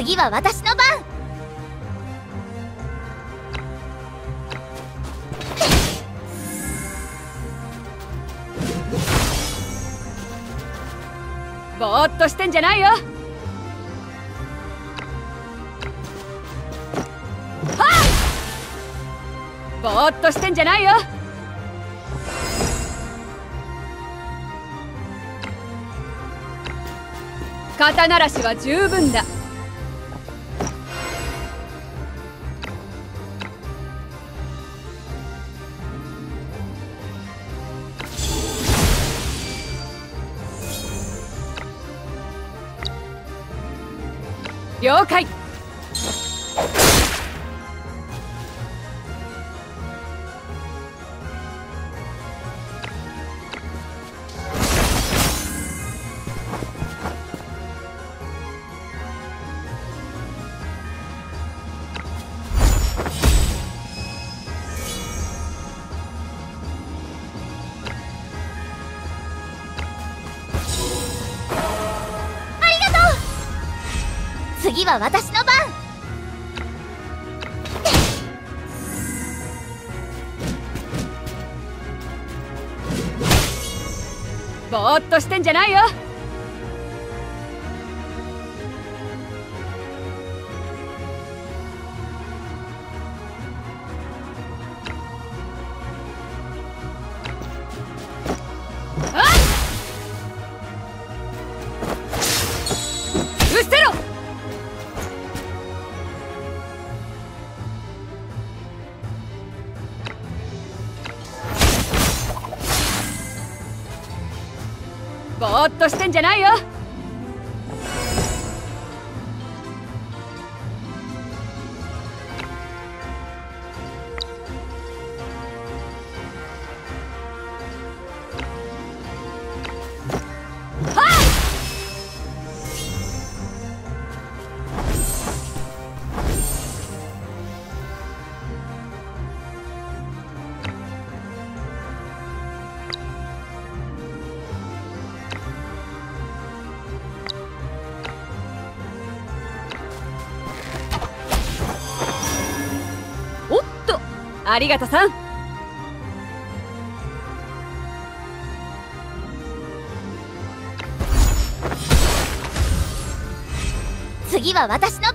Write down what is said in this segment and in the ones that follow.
次は私の番。 ぼーっとしてんじゃないよ。ぼーっとしてんじゃないよ。肩慣らしは十分だ。了解。 次は私の番。 ぼーっとしてんじゃないよ。うっせろ。ぼーっとしてんじゃないよ。おっと、ありがとさん。 次は私の番。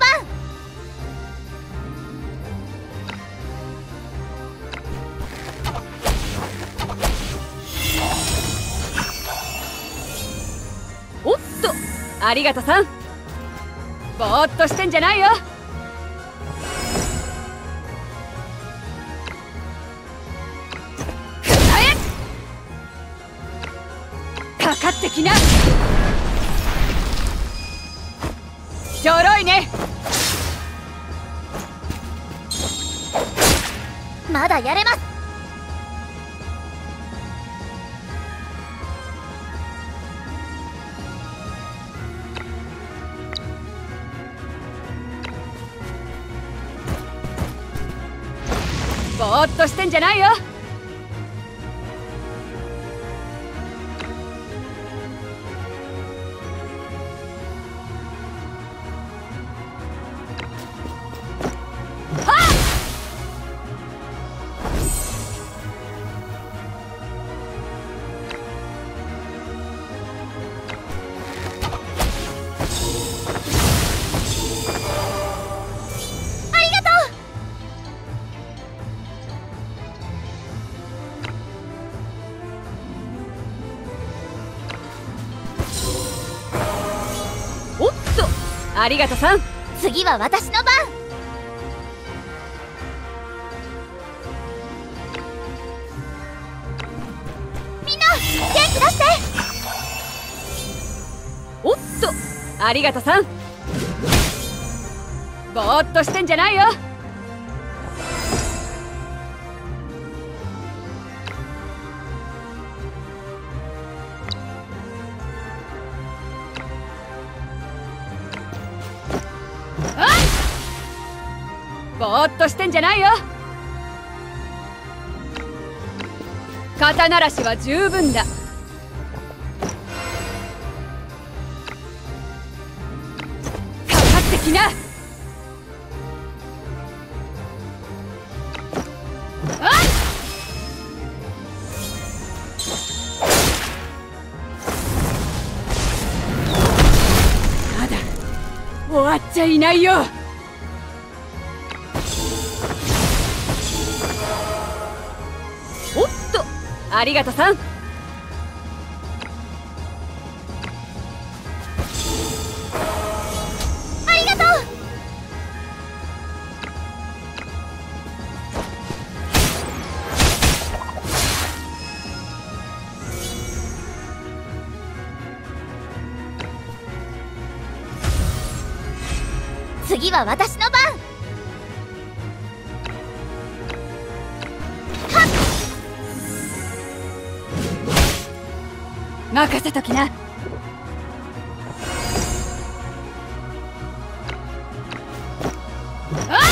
おっと、ありがとさん。ぼーっとしてんじゃないよ。かかってきな。ちょろいね。 まだやれます。 ぼーっとしてんじゃないよ。ありがとさん。 次は私の番。みんな元気出して。 おっと、ありがとさん。ぼーっとしてんじゃないよ。ぼーっとしてんじゃないよ。肩慣らしは十分だ。かかってききな。まだ終わっちゃいないよ。おっと、ありがとさん。 ありがとう。次は私の番。 任せときな。あっ